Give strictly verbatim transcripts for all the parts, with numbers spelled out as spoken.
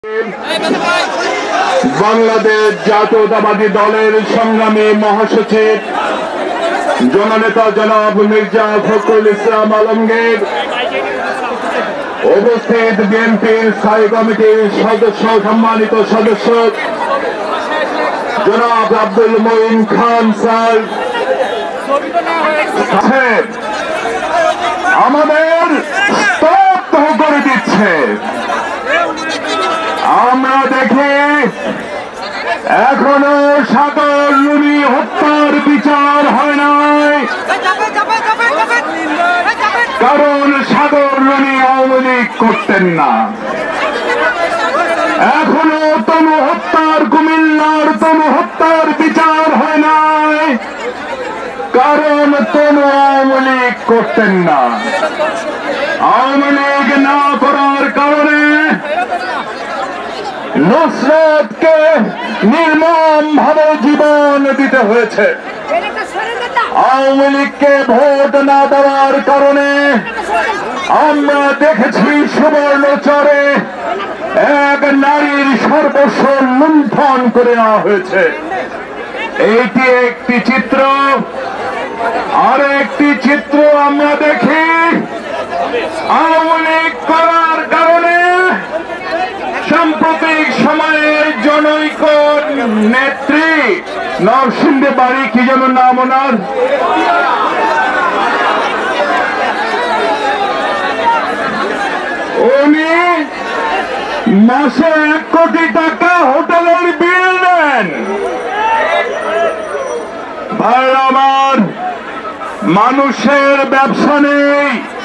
বাংলাদেশ জাতীয়তাবাদী দলের সংগ্রামী মহাসচিব জননেতা জনাব মির্জা ফখরুল ইসলাম আলমগীর, উপস্থিত বিএনপির স্থায়ী কমিটির সদস্য সম্মানিত সদস্য জনাব আব্দুল মঈন খান স্যার, আমাদের স্তব্ধ করে দিচ্ছে। আমরা দেখি এখনো সাগর রুনি হত্যার বিচার হয় নাই, কারণ সাগর রুনি আওয়ামী লীগ করতেন না। এখনো তনু হত্যার কুমিল্লার তনু হত্যার বিচার হয় নাই, কারণ তনু আওয়ামী লীগ করতেন না। আওয়ামী লীগ না করার কারণে নুসরাতকে নির্মম ভাবে জীবন দিতে হয়েছে। আওয়ামী লীগকে ভোট না দেওয়ার কারণে আমরা দেখেছি সুবর্ণচরে এক নারীর সর্বস্ব লুণ্ঠন করে নেওয়া হয়েছে। এইটি একটি চিত্র। আর একটি চিত্র আমরা দেখি আওয়ামী লীগ করার কারণে সাম্প্রতিক সময়ে জনৈক নেত্রী নরসিংদী বাড়ি, কি যেন নাম ওনার, উনি মাসে এক কোটি টাকা হোটেলের বিল দেন। ভাই আমার, মানুষের ব্যবসা নেই,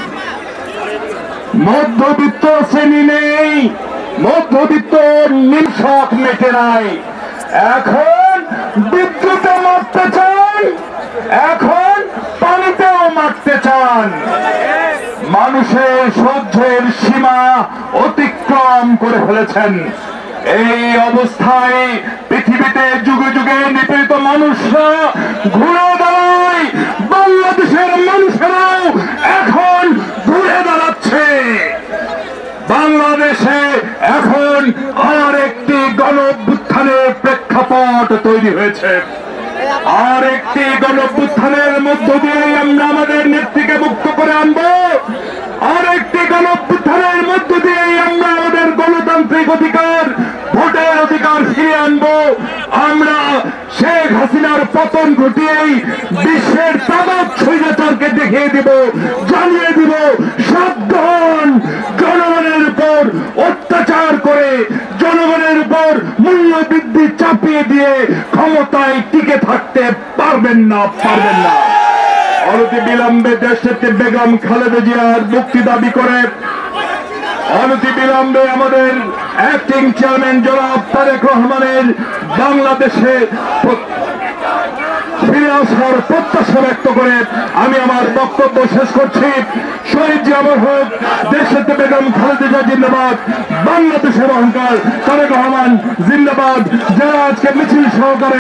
মধ্যবিত্ত শ্রেণী নেই, মধ্যবিত্ত নিঃশক মেটে নাই। এখন বিদ্যুতে মারতে চান, এখন পানিতেও মারতে চান। মানুষের সহ্যের সীমা অতিক্রম করে ফেলেছেন। এই অবস্থায় পৃথিবীতে যুগে যুগে নিপীড়িত মানুষরা ঘুরে দাঁড়ায়, বাংলাদেশের মানুষেরাও এখন ঘুরে দাঁড়াচ্ছে। বাংলাদেশে এখন আর একটি গণঅভ্যুত্থানের প্রেক্ষাপট তৈরি হয়েছে। আর একটি গণঅভ্যুত্থানের মধ্য দিয়ে আমরা আমাদের নেত্রীকে মুক্ত করে আনবো। আর একটি গণঅভ্যুত্থানের মধ্য দিয়ে আমরা আমাদের গণতান্ত্রিক অধিকার, ভোটের অধিকার ফিরিয়ে আনবো। আমরা শেখ হাসিনার পতন ঘটিয়েই বিশ্বের তামাক স্বৈরাচারকে দেখিয়ে দিব, জানিয়ে দিব সাবধান, জনগণের উপর অত্যাচার করে জনগণের উপর মূল্য বৃদ্ধি চাপিয়ে দিয়ে ক্ষমতায় টিকে থাকতে পারবেন না, পারবেন না। অনতি বিলম্বে দেশনেত্রী বেগম খালেদা জিয়ার মুক্তি দাবি করে অনতি বিলম্বে আমাদের অ্যাক্টিং চেয়ারম্যান জনাব তারেক রহমানের বাংলাদেশে ফিরে আসার প্রত্যাশা ব্যক্ত করে আমি আমার বক্তব্য শেষ করছি। শহীদ জিয়া অমর হোক, দেশনেত্রী বেগম খালেদা জিয়া জিন্দাবাদ, বাংলাদেশের অহংকার তারেক রহমান জিন্দাবাদ। যারা আজকে মিছিল সহকারে